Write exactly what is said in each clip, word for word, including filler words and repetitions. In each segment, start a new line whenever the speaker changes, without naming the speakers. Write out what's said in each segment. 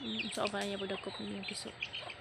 Mm, so ba niya budakop niya piso.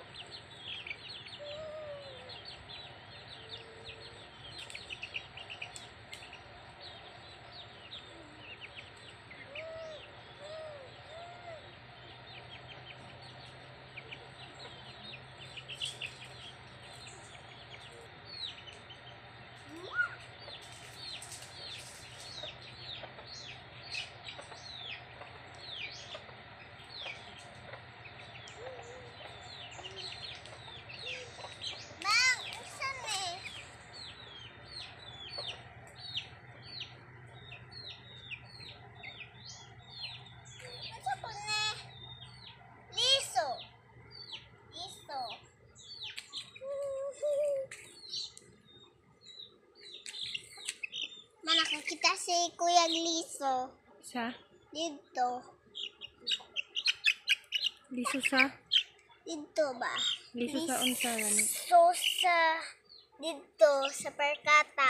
Kita si Kuya Liso.
Sa?
Dito.
Liso sa?
Dito ba?
Liso sa unsa gani?
Liso sa dito sa perkata.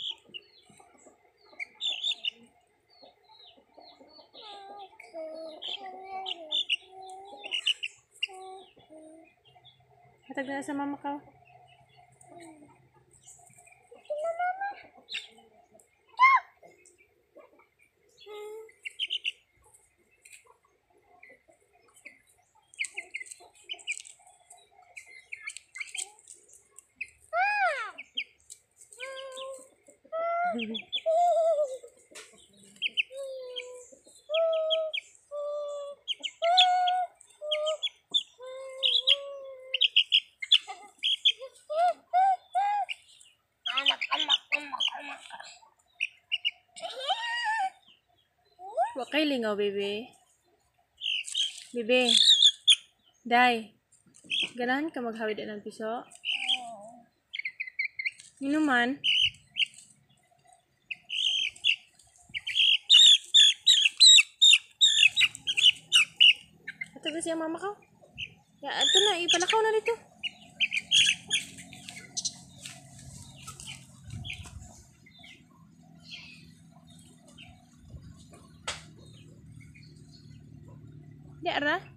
Hatag na sa mama ka.
Anak, anak, anak, anak.
Wa kay lingaw, bebe. Bebe. Day. Ganahan ka maghawid ng piso? Inuman? Ato ba siya mama ka? Ya, ato na, ipalakaw na dito. Di ara?